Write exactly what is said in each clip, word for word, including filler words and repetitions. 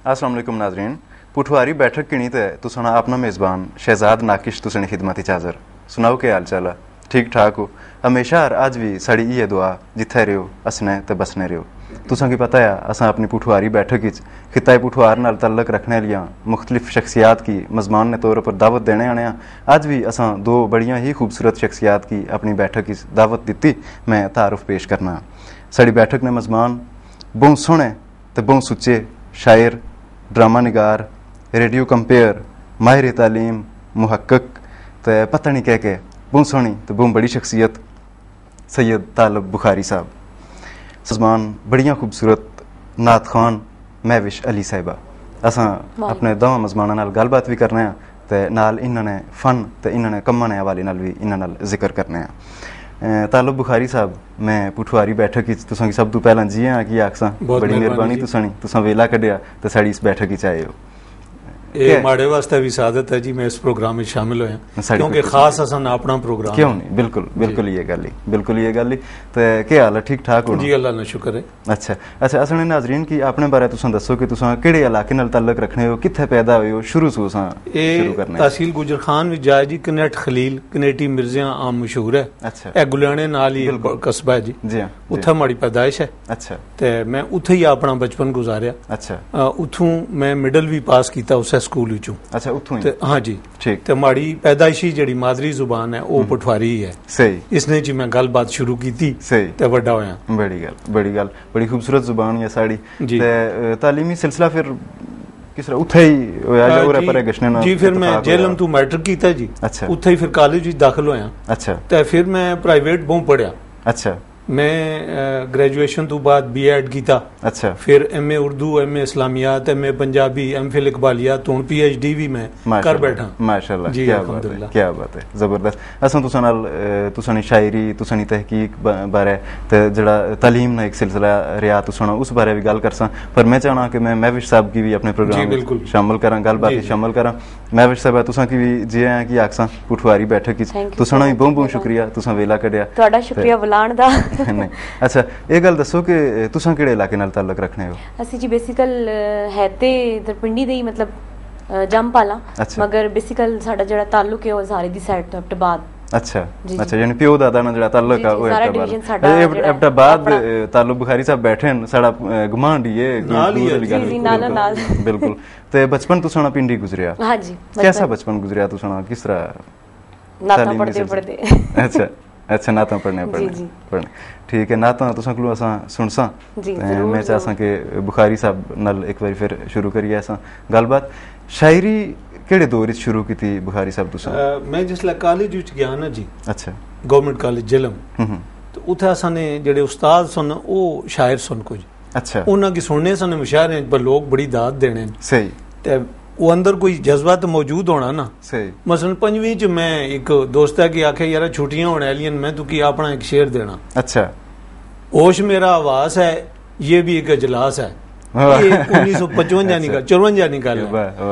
अस्सलाम वालेकुम नाजरीन, पुठवारी बैठक किणी ते तुसाना अपना मेज़बान शहजाद नाकिश तुसनी खिदमत हाज़र। सुनाओ के हाल चाल है? ठीक ठाक हो? हमेशा और अज भी साड़ी इयै दुआ जिथे रहो हसने ते बसने रहो। तुसा की पता है असा अपनी पुठवारी बैठक खिताए पुठवार नाल तल्लक रखने लिया मुख्तलिफ शख्सियात की मजमान ने तौर पर दावत देने आने अज भी असा दो बड़िया ही खूबसूरत शख्सियात की अपनी बैठक दावत दी। मैं तारुफ पेश करना। साड़ी बैठक ने मजमान बहुत सोहने ते बहुत सुच्चे शायर, ड्रामा निगार, रेडियो कंपेयर, माहिर तालीम, मुहक्कक ते पता नहीं कह के बहुत सोहनी तो बहुत बड़ी शख्सियत सैयद तालब बुखारी साहब। मजमान बड़िया खूबसूरत नात खान महविश अली साहिबा। असा अपने दोवां मजमानां नाल गलबात भी करने ते नाल इन्होंने फन ते इन्होंने कम्मां दे हवाले नाल भी इन्हां नाल जिक्र करने। तालब बुखारी साहब, मैं पुठवारी बैठक तुसां की सब तो पहला जी हाँ की आखसां बड़ी मेहरबानी तुसां तुसां वेला कड्ढिया ते साड़ी इस बैठक आए हो। ये माड़े वास्ते भी सादत है जी, मैं इस प्रोग्राम में शामिल होया क्योंकि खास असन अपना प्रोग्राम क्यों नहीं। बिल्कुल बिल्कुल ये गल ही बिल्कुल ये गल ही। तो के हाल है? ठीक ठाक हो जी, अल्लाह ना शुक्र है। अच्छा अच्छा असने नाजरीन की अपने बारे तुसां दसो कि तुसां केड़े इलाके नाल ताल्लुक रखने हो, कित्थे पैदा होए हो, शुरू से तुसां शुरू करना है। तहसील गुजर खान विच जाए जी, कनेट खलील कनेटी मिर्जियां आम मशहूर है। अच्छा, ए गुलियाने नाल ही कस्बा है जी। जी हां, उत्थे माड़ी पैदाइश है। अच्छा, ते मैं उत्थे ही अपना बचपन गुजारिया। अच्छा, उत्थों मैं मिडल भी पास कीता उस स्कूल विचों। अच्छा, उत्थों ही? हाँ जी, ठीक। ते माड़ी पैदाइशी जेड़ी मादरी जुबान है वो पठवारी ही है। सही। इसने जी मैं गलबात शुरू की थी। सही। ते वड्डा होया। बड़ी गल बड़ी गल बड़ी खूबसूरत जुबान है साड़ी। ते तालीमी सिलसिला फिर किस तरह उत्थे ही होया जो और पर गशने ना? जी, फिर मैं जेलम तू मैट्रिक कीता जी। अच्छा। उत्थे ही फिर कॉलेज विच दाखिल होया। अच्छा। ते फिर मैं प्राइवेट बहुत पढ़िया। अच्छा। मैं ग्रेजुएशन तो बाद बी एड किया। अच्छा। फिर M A Urdu, M A Islamiyat, M A Punjabi, M Phil Iqbaliyat, हुण पी एच डी भी मैं कर बैठा। माशाअल्लाह, जी, क्या बात है, क्या बात है, जबरदस्त। असां तुसां नाल तुसां दी शायरी, तुसां दी तहकीक बारे ते जेड़ा तालीम दा एक सिलसिला रहा तुसां उस बारे भी गल करसां, पर मैं चाहना कि मैं महविश साहब की भी अपने प्रोग्राम में शामिल करां, गलबात शामिल करां। महविश साहब तुसां की भी जी आया की आखसां पुठवारी बैठक विच तुसां दा भी बहुत बहुत शुक्रिया, तुसां वेला कड्ढिया। तुहाडा शुक्रिया बुलाण दा। नहीं, अच्छा ये गल दसो कि तुसां केड़े इलाके नाल ताल्लुक रखने हो? ਅਸੀਂ ਜੀ ਬੇਸਿਕਲ ਹੈ ਤੇ ਇਧਰ ਪਿੰਡੀ ਦੇ ਹੀ ਮਤਲਬ ਜੰਮਪਾਲਾ, ਮਗਰ ਬੇਸਿਕਲ ਸਾਡਾ ਜਿਹੜਾ ਤਾਲੁਕ ਹੈ ਉਹ ਜ਼ਾਰੇ ਦੀ ਸਾਈਡ ਤੋਂ ਅਬਟਾਬਾਦ। अच्छा अच्छा, यानी प्यो दादा ना जेड़ा ताल्लुक है वो अबटाबाद। अबटाबाद ताल्लुक बुखारी साहब बैठे हैं साडा गमांड ही है नाल ही जी नाल नाल। बिल्कुल। ते बचपन तुसां पिंडी गुजरिया? हां जी। कैसा बचपन गुजरिया तुसां? किस तरह? नाता पढ़दे पढ़दे। अच्छा अच्छा, नाता पढ़ने पढ़ने पढ़ने ठीक है। नाता तुसां कोलों असां सुनसां ते मैं चाहसां कि बुखारी साहब नाल एक बार फिर शुरू करिए असां गलबात। शायरी केड़े दौर विच शुरू कीती बुखारी साहब तुसां? मैं जिसले कॉलेज विच गया ना जी। अच्छा। गवर्नमेंट कॉलेज जिलम, तो उत्थे असां ने जेड़े उस्ताद सन ओ शायर सन कुछ। अच्छा। उन्हां की सुनने सन मुशायरे पर लोग बड़ी दाद देने। सही। ते वो अंदर कोई जज्बा तो मौजूद होना ना। सही। मसलन पंजवीं च मैं एक दोस्त है कि आखे यार छुट्टियां होने वाली मैं तुकी अपना एक शेर देना। अच्छा। होश मेरा आवास है ये भी एक अजलास है, उन्नीस सौ पचवंजा निकाल चौवंजा निकाल।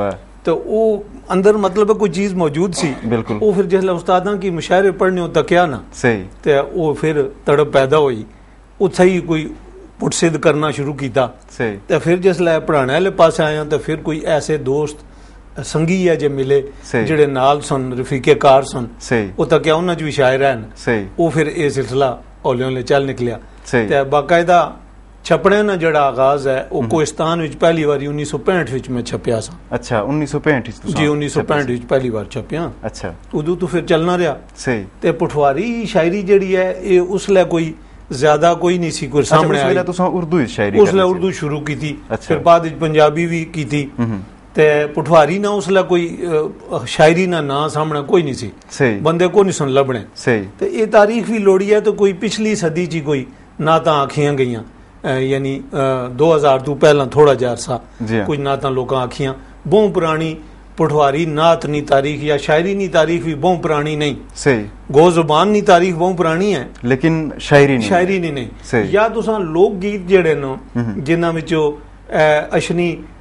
तो वो अंदर मतलब कोई चीज मौजूद सी। बिल्कुल। वो फिर जिसले उस्तादां की मुशायरे पढ़ने तकिया ना। सही। ते वो फिर तड़प पैदा हुई, उत्थे ही कोई पुटसिद करना शुरू किया। सही। तो फिर जिसले पढ़ाने वाले पास आया तो फिर कोई ऐसे दोस्त संगी है जे मिले जेड़े नाल सन रफीके कार सन। सही। वो तकिया उन्हां च भी शायर हैं। सही। वो फिर ये सिलसिला हौले हौले चल निकलिया। सही। ते बाकायदा छपने ना जड़ा आगाज है वो कोहिस्तान विच पहली बार उन्नीस सौ पैंठ विच मैं छपया सा। अच्छा, उन्नीस सौ पैंठ जी, उन्नीस सौ पैंठ विच पहली बार छपया। अच्छा। उदू तो फिर चलना रहा। सही। ते पुठवारी शायरी जेड़ी है ये उसले कोई ज्यादा कोई नहीं सी कोई सामने आई। उसले तुसां उर्दू शायरी उसले उर्दू शुरू की थी। फिर बाद विच पंजाबी भी की थी। ते पुठवारी ना उसले कोई शायरी ना ना सामने कोई नहीं सी। सही। बंदे को नहीं सुन लभने। सही। ते ये तारीख भी लोड़ी है तो कोई पिछली सदी ची कोई नातां आखियां गईयां, यानी दो हजार तो पहला थोड़ा जा अरसा कुछ नातां लोकां आखियां। बहुत पुरानी पुठवारी नात नी तारीख या शायरी नी तारीख भी बहुत पुरानी नहीं। सही। गो जुबान नी तारीख बहुत पुरानी है लेकिन शायरी नहीं शायरी नहीं नहीं। या तुसां लोक गीत जेड़े न जिन्हां विचों अशनी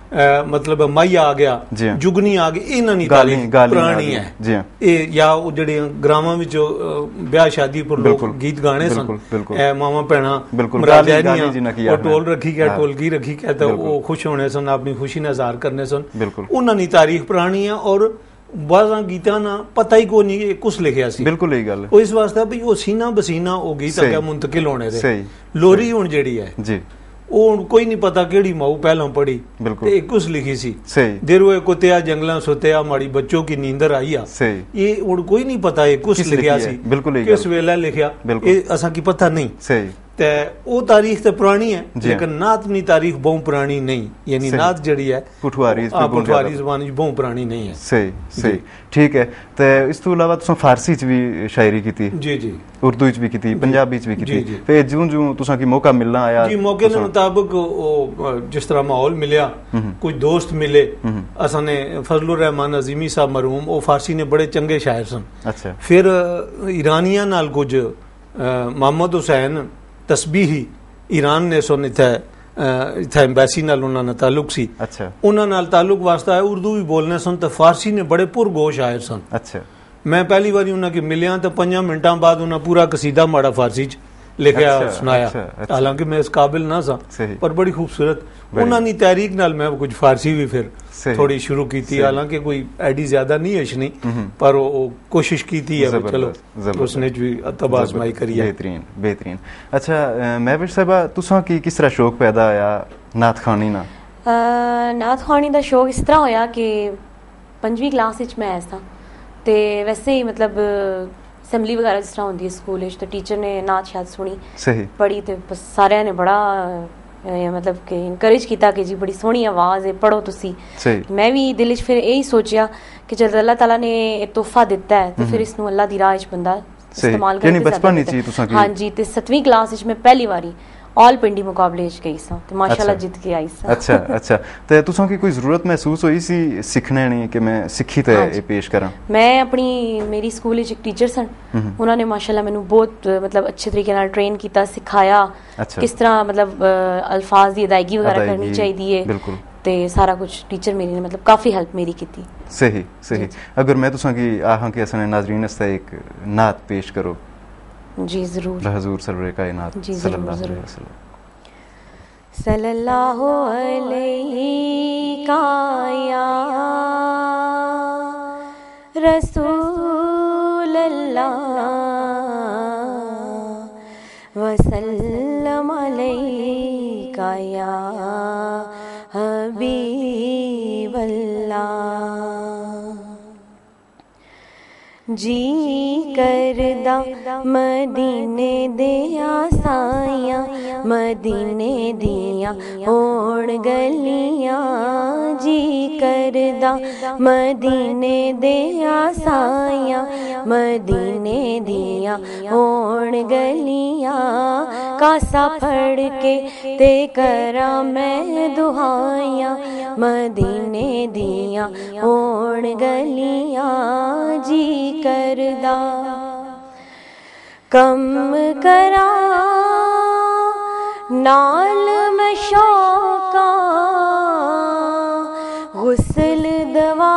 मतलब माई आ गया, जुगनी आ गई, इन्हां दी तारीख पुरानी है। ਇਹ ਜਾਂ ਉਹ ਜਿਹੜੇ ਗ੍ਰਾਮਾਂ ਵਿੱਚ ਵਿਆਹ ਸ਼ਾਦੀ ਪਰ ਲੋਕ ਗੀਤ ਗਾਣੇ ਸਨ, ਐ ਮਾਵਾਂ ਭੈਣਾਂ ਮਰਾਜੈਨੀਆਂ, ਉਹ ਟੋਲ ਰੱਖੀ ਗਿਆ, ਢੋਲਕੀ ਰੱਖੀ ਗਿਆ, ਤਾਂ ਉਹ ਖੁਸ਼ ਹੋਣੇ ਸਨ, ਆਪਣੀ ਖੁਸ਼ੀ ਦਾ ਇਜ਼ਹਾਰ ਕਰਨੇ ਸਨ। ਉਹਨਾਂ ਦੀ ਤਾਰੀਖ ਪੁਰਾਣੀ ਹੈ ਔਰ ਬਾਜ਼ਾਂ ਗੀਤਾਂ ਨਾ ਪਤਾ ਹੀ ਕੋਈ ਨਹੀਂ ਕੁਛ ਲਿਖਿਆ ਸੀ। ਬਿਲਕੁਲ ਇਹ ਗੱਲ ਉਹ ਇਸ ਵਾਸਤੇ ਵੀ ਉਹ ਸੀਨਾ ਬਸੀਨਾ ਉਹ ਗੀਤ ਅੱਗੇ ਮੁੰਤਕਿਲ ਹੋਣੇ ਦੇ। ਲੋਰੀ ਹੁਣ ਜਿਹੜੀ ਹੈ ਜੀ ਉਹ ਹੁਣ ਕੋਈ ਨਹੀਂ ਪਤਾ ਕਿਹੜੀ ਮਾਊ ਪਹਿਲਾਂ ਪੜੀ ਤੇ ਇੱਕ ਉਸ ਲਿਖੀ ਸੀ ਦੇਰੋਏ ਕੁੱਤਿਆ ਜੰਗਲਾਂ ਸੁੱਤਿਆ ਮਾੜੀ ਬੱਚੋ ਕੀ ਨੀਂਦਰ ਆਈ ਆ, ਇਹ ਹੁਣ ਕੋਈ ਨਹੀਂ ਪਤਾ ਇਹ ਕੁਛ ਲਿਖਿਆ ਸੀ, ਕਿਸ ਵੇਲੇ ਲਿਖਿਆ ਇਹ ਅਸਾਂ ਕੀ ਪਤਾ ਨਹੀਂ। ਤੇ ਉਹ ਤਾਰੀਖ ਤੇ ਪੁਰਾਣੀ ਹੈ ਲੇਕਿਨ ਨਾਤ ਦੀ ਤਾਰੀਖ ਬਹੁਤ ਪੁਰਾਣੀ ਨਹੀਂ, ਯਾਨੀ ਨਾਤ ਜਿਹੜੀ ਹੈ ਪੁਠਵਾਰੀ ਪੁਠਵਾਰੀ ਜ਼ਬਾਨ ਵਿੱਚ ਬਹੁਤ ਪੁਰਾਣੀ ਨਹੀਂ ਹੈ। ਸਹੀ ਸਹੀ ਠੀਕ ਹੈ। ਤੇ ਇਸ ਤੋਂ ਇਲਾਵਾ ਤੁਸੀਂ ਫਾਰਸੀ ਚ ਵੀ ਸ਼ਾਇਰੀ ਕੀਤੀ? ਜੀ ਜੀ। ਉਰਦੂ ਚ ਵੀ ਕੀਤੀ, ਪੰਜਾਬੀ ਚ ਵੀ ਕੀਤੀ, ਫਿਰ ਜਿਉਂ ਜਿਉਂ ਤੁਸੀਂ ਕੀ ਮੌਕਾ ਮਿਲਣਾ ਆਇਆ? ਜੀ ਮੌਕੇ ਦੇ ਮੁਤਾਬਕ ਉਹ ਜਿਸ ਤਰ੍ਹਾਂ ਮਾਹੌਲ ਮਿਲਿਆ, ਕੁਝ ਦੋਸਤ ਮਿਲੇ, ਅਸਾਂ ਨੇ ਫਜ਼ਲੁਰ ਰਹਿਮਾਨ ਅਜ਼ੀਮੀ ਸਾਹਿਬ ਮਰਹੂਮ ਉਹ ਫਾਰਸੀ ਨੇ ਬੜੇ ਚੰਗੇ ਸ਼ਾਇਰ ਸਨ। ਅੱਛਾ। ਫਿਰ ਈਰਾਨੀਆਂ ਨਾਲ ਕੁਝ ਮੁਹੰਮਦ ਹੁਸੈਨ ਤਸਬੀਹੀ ਈਰਾਨ ਨੇ ਸੁਣ ਇੱਥੇ ਇੱਥੇ ਐਮਬੈਸੀ ਨਾਲ ਉਹਨਾਂ ਨਾਲ ਤਾਲੁਕ ਸੀ। ਅੱਛਾ। ਉਹਨਾਂ ਨਾਲ ਤਾਲੁਕ ਵਾਸਤਾ ਹੈ, ਉਰਦੂ ਵੀ ਬੋਲਨੇ ਸਨ ਤੇ ਫਾਰਸੀ ਨੇ ਬੜੇ ਪੁਰਗੋਸ਼ ਸ਼ਾਇਰ ਸਨ। ਅੱਛਾ। ਮੈਂ ਪਹਿਲੀ ਵਾਰੀ ਉਹਨਾਂ ਕੇ ਮਿਲਿਆ ਤਾਂ ਪੰਜਾਂ ਮਿੰਟਾਂ ਬਾਅਦ ਉਹਨਾਂ ਪੂਰਾ ਕਸੀਦਾ ਮਾੜਾ ਫਾਰਸੀ ਚ ਲਿਖਿਆ ਸੁਣਾਇਆ, ਹਾਲਾਂਕਿ ਮੈਂ ਇਸ ਕਾबिल ਨਾ ਸਾਂ ਪਰ ਬੜੀ ਖੂਬਸੂਰਤ ਉਹਨਾਂ ਦੀ ਤਹਿਰੀਕ ਨਾਲ ਮੈਂ ਕੁਝ ਫਾਰਸੀ ਵੀ ਫਿਰ ਥੋੜੀ ਸ਼ੁਰੂ ਕੀਤੀ, ਹਾਲਾਂਕਿ ਕੋਈ ਐਡੀ ਜ਼ਿਆਦਾ ਨਹੀਂ ਅਸ਼ਨੀ ਪਰ ਉਹ ਕੋਸ਼ਿਸ਼ ਕੀਤੀ ਹੈ, ਚਲੋ ਉਸਨੇ ਵੀ ਤਬਾਹ ਆਜ਼ਮਾਈ ਕਰੀ ਹੈ। बेहतरीन बेहतरीन। अच्छा महविश साहबा तुसां की किस तरह शौक पैदा होया नात खानी ना? नात खानी ਦਾ ਸ਼ੌਕ ਇਸ ਤਰ੍ਹਾਂ ਹੋਇਆ ਕਿ ਪੰਜਵੀਂ ਕਲਾਸ ਵਿੱਚ ਮੈਂ ਆਇਆ ਸਾਂ ਤੇ ਵੈਸੇ ਹੀ ਮਤਲਬ ਅਸੈਂਬਲੀ ਵਗੈਰਾ ਜਿਸ ਤਰ੍ਹਾਂ ਹੁੰਦੀ ਹੈ ਸਕੂਲ ਵਿੱਚ, ਤਾਂ ਟੀਚਰ ਨੇ ਨਾਤ ਸ਼ਾਦ ਸੁਣੀ, ਸਹੀ ਪੜ੍ਹੀ ਤੇ ਸਾਰਿਆਂ ਨੇ ਬੜਾ ਮਤਲਬ ਕਿ ਇਨਕਰੇਜ ਕੀਤਾ ਕਿ ਜੀ ਬੜੀ ਸੋਹਣੀ ਆਵਾਜ਼ ਹੈ, ਪੜ੍ਹੋ ਤੁਸੀਂ। ਮੈਂ ਵੀ ਦਿਲ 'ਚ ਫਿਰ ਇਹੀ ਸੋਚਿਆ ਕਿ ਜਦ ਅੱਲਾਹ ਤਾਲਾ ਨੇ ਇਹ ਤੋਹਫਾ ਦਿੱਤਾ ਹੈ ਤੇ ਫਿਰ ਇਸ ਨੂੰ ਅੱਲਾਹ ਦੀ ਰਾਹ 'ਚ ਬੰਦਾ ਇਸਤੇਮਾਲ ਕਰਕੇ। ਹਾਂਜੀ। ਤੇ ਸੱਤਵੀਂ ਕਲਾਸ ਵਿੱਚ ਮੈਂ ਪਹਿਲੀ ਵਾਰੀ ऑल पिंडी मुकाबले च गई सां ते माशाअल्लाह जित के आई सां। अच्छा अच्छा। ते तुसां की कोई जरूरत महसूस होई सी सिखने नहीं कि मैं सिखी ते ये पेश करा? मैं अपनी मेरी स्कूल च एक टीचर सन, उन्होंने माशाअल्लाह मैनू बहुत मतलब अच्छे तरीके नाल ट्रेन किया, सिखाया किस तरह मतलब अल्फाज दी अदायगी वगैरह करनी चाहिए है ते सारा कुछ टीचर मेरी ने मतलब काफ़ी हेल्प मेरी की थी। सही सही। अगर मैं तुसां की आहां कि असने नाज़रीन वास्ते एक नात पेश करो? जी जरूर। हुजूर सरवर कायनात सल्लल्लाहु अलैहि वसल्लम। सल्लल्लाहु अलैहि या रसूल अल्लाह वसल्लम अलैका या हबीब अल्लाह। जी करदा मदीने दे आसाइयां, मदीने दियां होण गलियां। जी करदा मदीने दे आसाइयां, मदीने दियां होण गलियां। कासा फड़ के ते करा मैं दुहाइयां, मदीने दियां होण गलियां। जी करदा कम करा नाल मैं शौका, गुस्ल दवा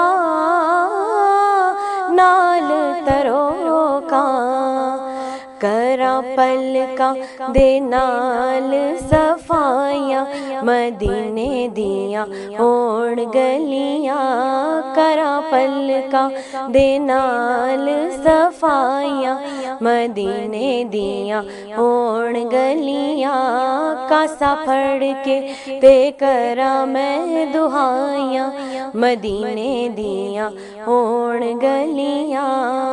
नाल तरोका। करा पलका दे नाल सफाइयां, मदीने दियां होण गलियां। करा पलका दे नाल सफाइयां, मदीने दियां होण गलियां। कासा फड़ के ते करा मैं दुहाइयां, मदीने दियां होण गलियां।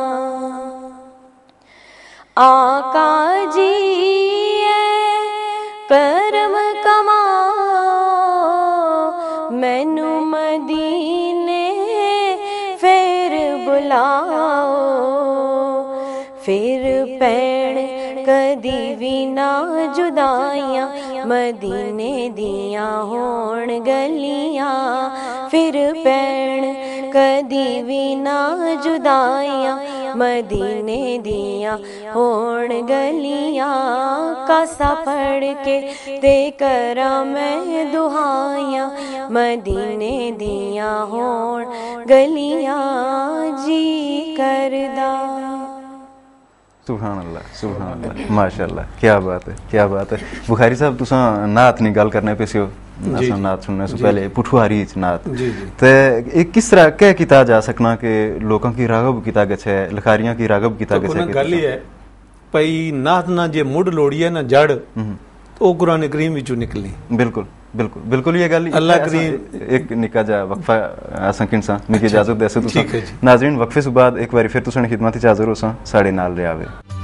आका जी करम कमाओ, मैनू मदीने फिर बुलाओ। फिर पैण कदी भी ना जुदाइयां, मदीने दियां होण गलियां। फिर पैण कदी भी ना जुदाइयां मदीने दियां होण गलियां कासा पढ़ के ते करा मैं दुहाइयां मदीने दियां होण गलियां जी करदा। सुभान अल्लाह सुभान अल्लाह माशाअल्लाह क्या बात है क्या बात है। बुखारी साहब तुसा नात नी गल करने पे सियो असा नात सुनने से पहले पुठवारी नात ते एक किस तरह क्या किता जा सकना कि लोगों की रागब किता गछे लखारियां की रागब किता गछे तो गल है पई नात ना जे मुड लोड़ी है ना जड़ तो कुरान करीम विचों निकली। बिल्कुल बिल्कुल बिल्कुल ये गल अल्लाह करीम एक निका जा वक्फा असा किनसा मिकी इजाजत देसो तुसा नाज़रीन वक्फे से बाद एक बार फिर तुसा खिदमत च हाजिर होसा साडे नाल रहावे।